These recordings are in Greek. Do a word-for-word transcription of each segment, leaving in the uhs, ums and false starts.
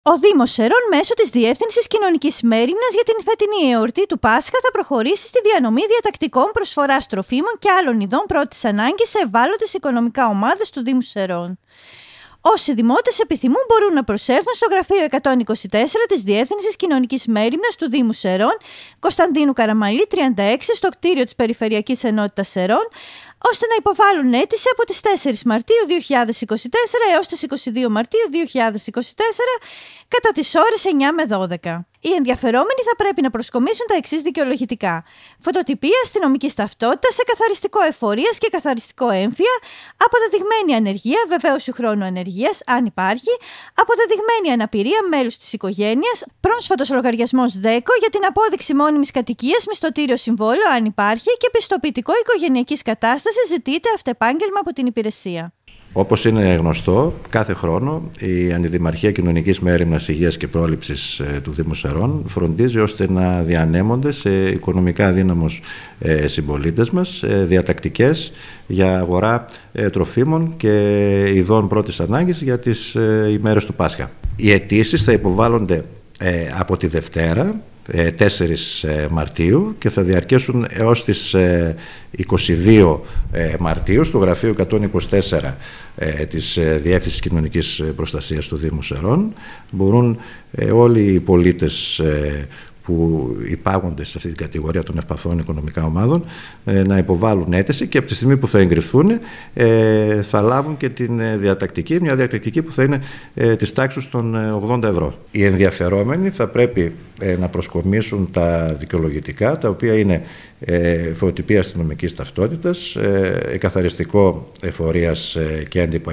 Ο Δήμος Σερών μέσω της Διεύθυνσης Κοινωνικής Μέριμνας για την φετινή εορτή του Πάσχα θα προχωρήσει στη διανομή διατακτικών προσφοράς τροφίμων και άλλων ειδών πρώτης ανάγκης σε ευάλωτες οικονομικά ομάδες του Δήμου Σερών. Όσοι δημότες επιθυμούν μπορούν να προσέλθουν στο γραφείο εκατόν είκοσι τέσσερα της Διεύθυνσης Κοινωνικής Μέριμνας του Δήμου Σερών, Κωνσταντίνου Καραμαλή τριάντα έξι, στο κτίριο της Περιφερειακής Ενότητας Σερών, ώστε να υποβάλουν αίτηση από τις τέσσερις Μαρτίου δύο χιλιάδες είκοσι τέσσερα έως τις είκοσι δύο Μαρτίου δύο χιλιάδες είκοσι τέσσερα κατά τις ώρες εννιά με δώδεκα. Οι ενδιαφερόμενοι θα πρέπει να προσκομίσουν τα εξής δικαιολογητικά: φωτοτυπία αστυνομικής ταυτότητας σε καθαριστικό εφορίας και καθαριστικό έμφυα, αποδεδειγμένη ανεργία, βεβαίωση χρόνου ανεργίας, αν υπάρχει, αποδεδειγμένη αναπηρία μέλους της οικογένειας, πρόσφατος λογαριασμός ΔΕΚΟ για την απόδειξη μόνιμης κατοικίας, μισθωτήριο συμβόλαιο, αν υπάρχει, και πιστοποιητικό οικογενειακής κατάστασης ζητείται αυτεπάγγελμα από την υπηρεσία. Όπως είναι γνωστό, κάθε χρόνο η Αντιδημαρχία Κοινωνικής Μέριμνας, Υγείας και Πρόληψης του Δήμου Σερών φροντίζει ώστε να διανέμονται σε οικονομικά αδύναμους συμπολίτες μας διατακτικές για αγορά τροφίμων και ειδών πρώτης ανάγκης για τις ημέρες του Πάσχα. Οι αιτήσεις θα υποβάλλονται από τη Δευτέρα, τέσσερις Μαρτίου, και θα διαρκέσουν έως τις είκοσι δύο Μαρτίου στο γραφείο εκατόν είκοσι τέσσερα της Διεύθυνσης Κοινωνικής Προστασίας του Δήμου Σερών. Μπορούν όλοι οι πολίτες που υπάγονται σε αυτή την κατηγορία των ευπαθών οικονομικά ομάδων να υποβάλουν αίτηση, και από τη στιγμή που θα εγκριθούν θα λάβουν και την διατακτική, μια διατακτική που θα είναι της τάξης των ογδόντα ευρώ. Οι ενδιαφερόμενοι θα πρέπει να προσκομίσουν τα δικαιολογητικά, τα οποία είναι φωτοτυπία αστυνομικής ταυτότητας, εκαθαριστικό εφορίας και έντυπο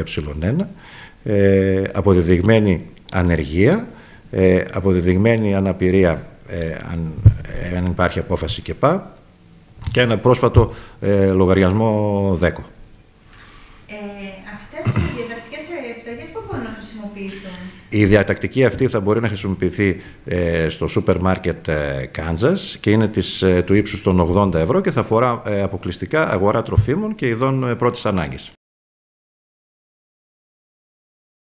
ε1, αποδεδειγμένη ανεργία, αποδεδειγμένη αναπηρία, Ε, αν, ε, αν υπάρχει απόφαση ΚΕΠΑ, και ένα πρόσφατο ε, λογαριασμό ΔΕΚΟ. Ε, αυτές οι διατακτικές επιταγές που μπορούν να χρησιμοποιηθούν? Η διατακτική αυτή θα μπορεί να χρησιμοποιηθεί ε, στο σούπερ μάρκετ ε, Κάνζας και είναι της, ε, του ύψους των ογδόντα ευρώ και θα αφορά ε, αποκλειστικά αγορά τροφίμων και ειδών ε, πρώτης ανάγκης.